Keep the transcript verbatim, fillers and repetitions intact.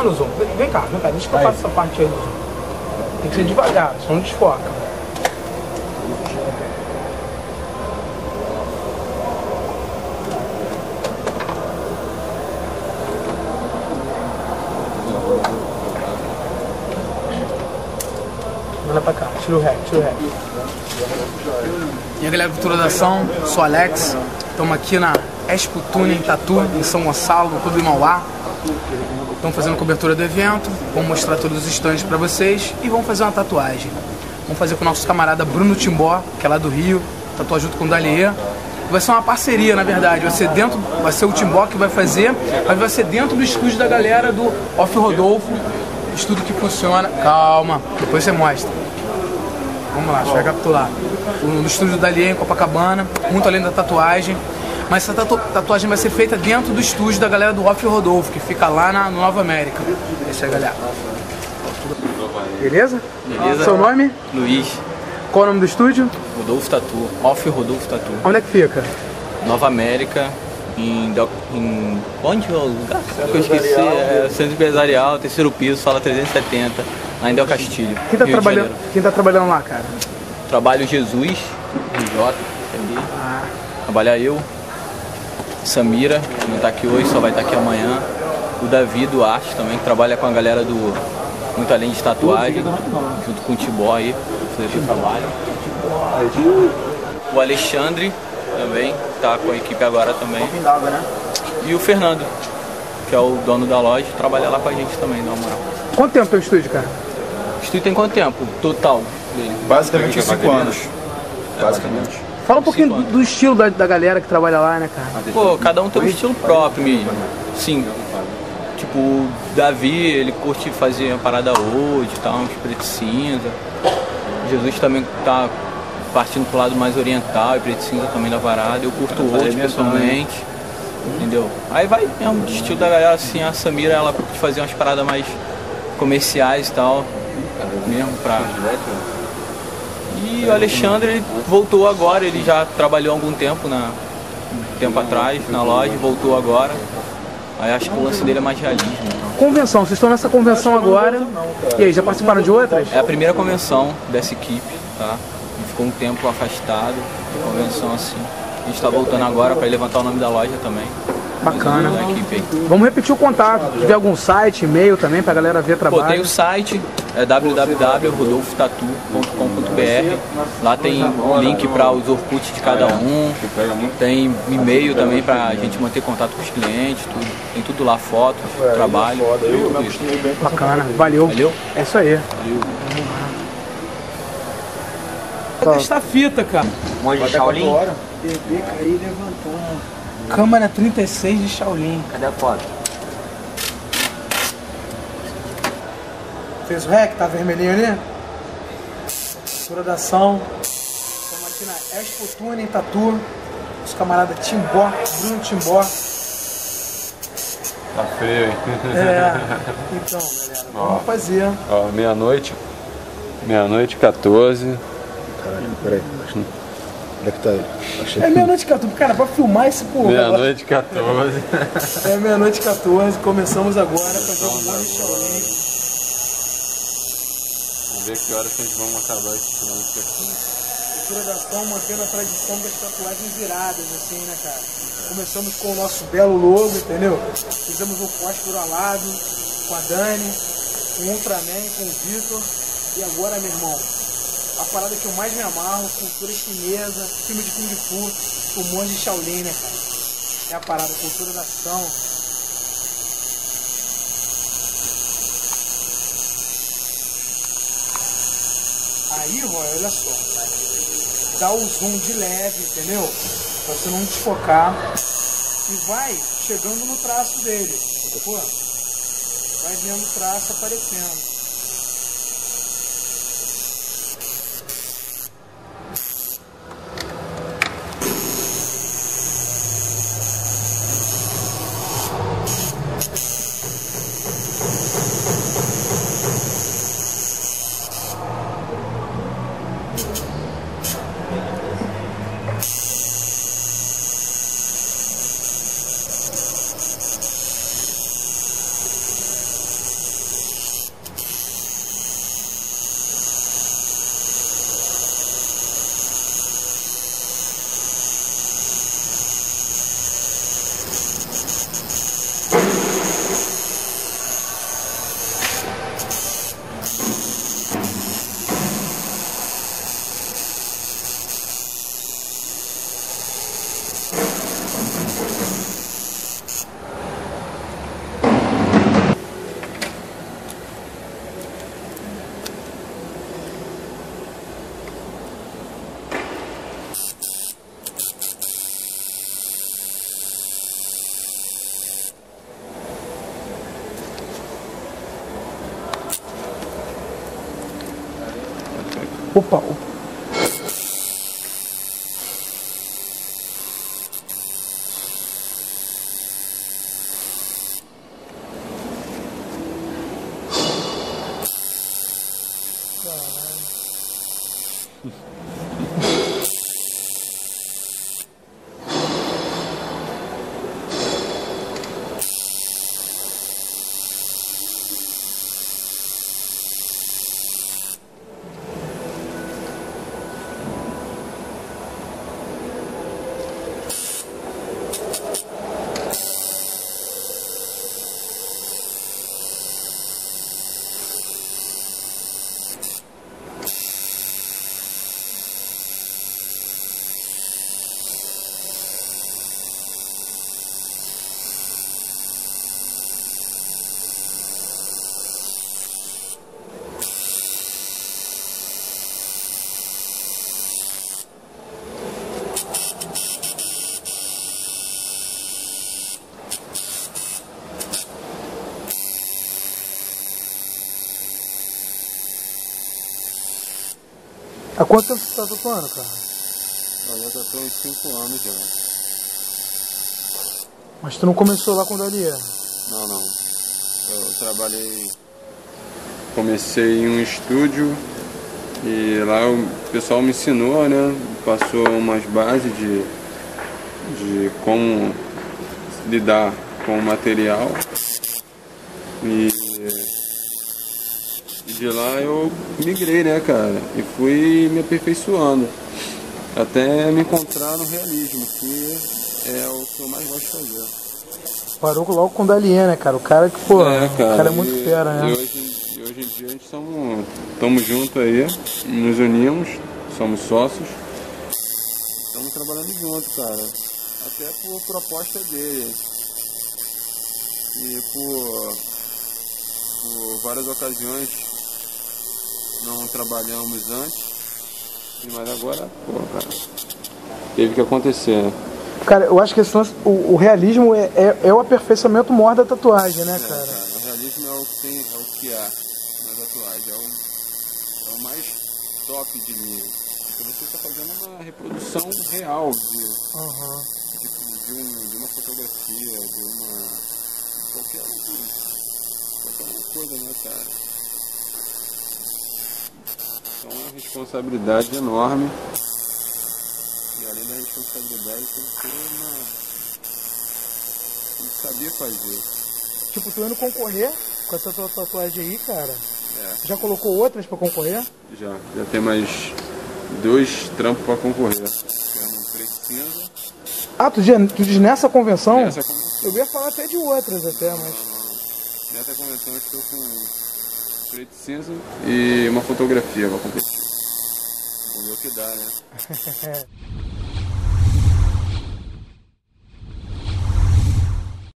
no zoom. Vem cá, vem cá, deixa que eu faço essa parte aí do zoom. Tem que ser devagar, só não desfoca. Manda pra cá, tira o ré, tira o ré. E aí galera, cultura da ação, sou Alex. Estamos aqui na Expo Tuning Tattoo, em São Gonçalo, no Clube Mauá. Estamos fazendo cobertura do evento, vamos mostrar todos os stands para vocês e vamos fazer uma tatuagem. Vamos fazer com o nosso camarada Bruno Timbó, que é lá do Rio, tatuar junto com o Daliê. Vai ser uma parceria, na verdade, vai ser, dentro, vai ser o Timbó que vai fazer, mas vai ser dentro do estúdio da galera do Off Rodolfo, estúdio que funciona. Calma, depois você mostra. Vamos lá, deixa eu recapitular. No estúdio do Daliê, em Copacabana, muito além da tatuagem. Mas essa tatu tatuagem vai ser feita dentro do estúdio da galera do Off Rodolfo, que fica lá na Nova América. Essa é a galera. Beleza? Beleza. Seu nome? Luiz. Qual é o nome do estúdio? Rodolfo Tattoo. Off Rodolfo Tattoo. Onde é que fica? Nova América. Em... em onde é o lugar? Que eu esqueci. É Centro Empresarial, terceiro piso, sala trezentos e setenta. Lá em Del Castilho. Quem tá, Rio de trabalhando, Janeiro. quem tá trabalhando lá, cara? Trabalho Jesus, R J, ali. Ah. Trabalha eu. Samira, que não tá aqui hoje, só vai estar aqui amanhã. O Davi do Arte também, que trabalha com a galera do Muito Além de Tatuagem, junto com o Tibó aí, fazer esse trabalho. O Alexandre também, tá com a equipe agora também. E o Fernando, que é o dono da loja, trabalha lá com a gente também, dá uma moral. Quanto tempo tem o estúdio, cara? O estúdio tem quanto tempo? Total dele? Basicamente cinco anos. Basicamente. Fala um pouquinho do, do estilo da, da galera que trabalha lá, né, cara? Pô, cada um tem um estilo próprio mesmo. Sim. Tipo, o Davi, ele curte fazer uma parada hoje e tal, uns preto e cinza. O Jesus também tá partindo pro lado mais oriental e preto e cinza também da parada. Eu curto hoje pessoalmente. Entendeu? Aí vai mesmo do estilo da galera, assim, a Samira, ela curte fazer umas paradas mais comerciais e tal. Mesmo pra... E o Alexandre, ele voltou agora, ele já trabalhou há algum tempo, na, um tempo atrás, na loja, voltou agora. Aí acho que o lance dele é mais realismo. Então. Convenção, vocês estão nessa convenção agora. E aí, já participaram de outras? É a primeira convenção dessa equipe, tá? E ficou um tempo afastado, convenção assim. A gente tá voltando agora para levantar o nome da loja também. Bacana. Da equipe aí. Vamos repetir o contato. Se tiver algum site, e-mail também pra galera ver trabalho. Pô, tem o site, é w w w ponto rodolfo tattoo ponto com ponto b r. Lá tem um link para os Orkut de cada um. Tem e-mail também pra gente manter contato com os clientes, tudo. Tem tudo lá, fotos, trabalho, tudo isso. Bacana, valeu. Valeu? É isso aí. Valeu. Vou testar a fita, cara. Monge de Shaolin? Bebê caiu e levantou. Câmara trinta e seis de Shaolin. Cadê a foto? Fez o rec, tá vermelhinho ali? Cultura da ação. Estamos aqui na Expo Tuning Tattoo. Os camaradas Timbó, Bruno Timbó. Tá feio, hein? É. Então, galera, vamos fazer. Ó, meia-noite. Meia-noite, quatorze. Caralho, peraí. Onde é que tá ele? Achei É meia-noite e quatorze. Cara, pra filmar esse porra. Meia-noite, quatorze. É meia-noite e quatorze. Começamos agora a fazer um monte de Shaolin. Vamos ver que horas que a gente vamos acabar esse lance aqui. Cultura da ação, mantendo a tradição das tatuagens viradas, assim, né, cara? Começamos com o nosso belo logo, entendeu? Fizemos um fósforo alado com a Dani, com o Ultraman, com o Vitor. E agora, meu irmão, a parada que eu mais me amarro, cultura chinesa, filme de Kung Fu, o monge de Shaolin, né, cara? É a parada, cultura da ação. Aí, Roy, olha só, dá o zoom de leve, entendeu? Pra você não desfocar. E vai chegando no traço dele. Pô, vai vendo o traço aparecendo. Opa, opa. Há quanto tempo você tá tatuando, cara? Eu já tatuo uns cinco anos já. Mas tu não começou lá com o Dalier? Não, não. Eu trabalhei... Comecei em um estúdio e lá o pessoal me ensinou, né? Passou umas bases de, de como lidar com o material. E... de lá eu migrei, né, cara, e fui me aperfeiçoando até me encontrar no realismo, que é o que eu mais gosto de fazer. Parou logo com o Dalier, né, cara? O cara que, pô, é, cara, o cara é muito e, fera, né? E hoje, e hoje em dia a gente estamos estamos juntos aí, nos unimos, somos sócios, estamos trabalhando juntos, cara, até por proposta dele e por, por várias ocasiões. Não trabalhamos antes, mas agora, pô, cara, teve que acontecer, né? Cara, eu acho que esse lance, o, o realismo é, é, é o aperfeiçoamento maior da tatuagem, né, é, cara? cara? O realismo é o que tem, é o que há na tatuagem, é o, é o mais top de linha. Porque você está fazendo uma reprodução real de, uhum. de, de, um, de uma fotografia, de uma... qualquer, qualquer coisa, né, cara? Então é uma responsabilidade enorme. E além da responsabilidade tem que ter uma... tem que saber fazer. Tipo, tu indo concorrer com essa tua tatuagem aí, cara? É. Já colocou outras pra concorrer? Já, já tem mais dois trampos pra concorrer. Tem um preto e cinza. Ah, tu diz, tu diz nessa convenção? Nessa convenção. Eu ia falar até de outras até, mas... Não, não, não. Nessa convenção eu estou com preto e cinza e uma fotografia pra competir. Vamos ver o que dá, né?